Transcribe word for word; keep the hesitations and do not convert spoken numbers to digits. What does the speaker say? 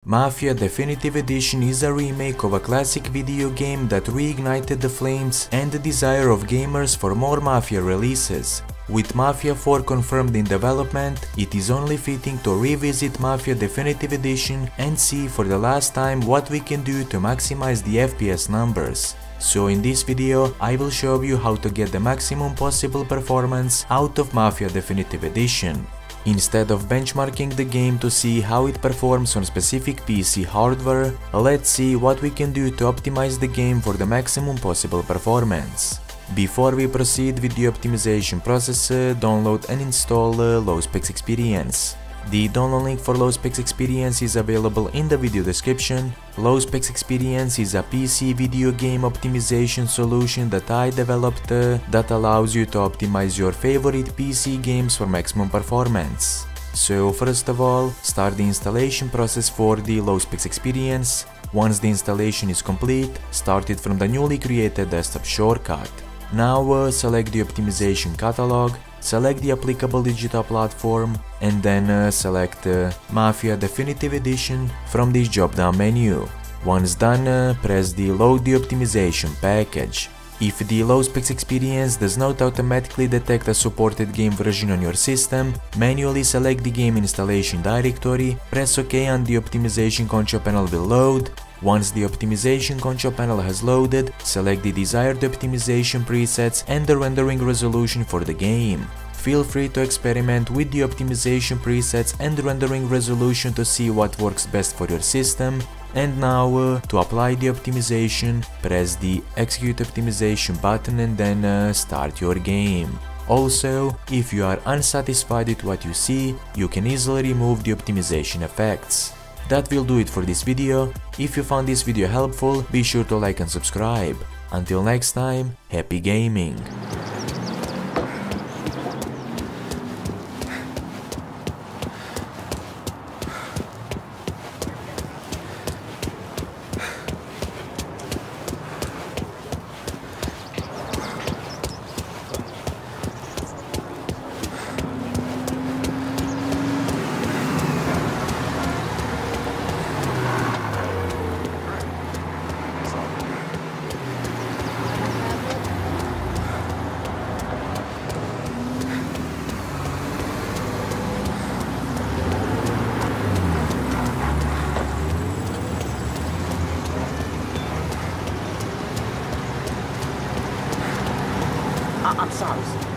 Mafia Definitive Edition is a remake of a classic video game that reignited the flames and the desire of gamers for more Mafia releases. With Mafia four confirmed in development, it is only fitting to revisit Mafia Definitive Edition and see for the last time what we can do to maximize the F P S numbers. So in this video, I will show you how to get the maximum possible performance out of Mafia Definitive Edition. Instead of benchmarking the game to see how it performs on specific P C hardware, let's see what we can do to optimize the game for the maximum possible performance. Before we proceed with the optimization process, uh, download and install uh, LowSpecs Experience. The download link for LowSpecs Experience is available in the video description. LowSpecs Experience is a P C video game optimization solution that I developed uh, that allows you to optimize your favorite P C games for maximum performance. So first of all, start the installation process for the LowSpecs Experience. Once the installation is complete, start it from the newly created desktop shortcut. Now uh, select the optimization catalog, select the applicable digital platform, and then uh, select uh, Mafia Definitive Edition from this drop-down menu. Once done, uh, press the Load the Optimization package. If the LowSpecs Experience does not automatically detect a supported game version on your system, manually select the game installation directory, press OK and the optimization control panel will load. Once the optimization control panel has loaded, select the desired optimization presets and the rendering resolution for the game. Feel free to experiment with the optimization presets and rendering resolution to see what works best for your system. And now, uh, to apply the optimization, press the Execute Optimization button and then uh, start your game. Also, if you are unsatisfied with what you see, you can easily remove the optimization effects. That will do it for this video. If you found this video helpful, be sure to like and subscribe. Until next time, happy gaming! I'm sorry.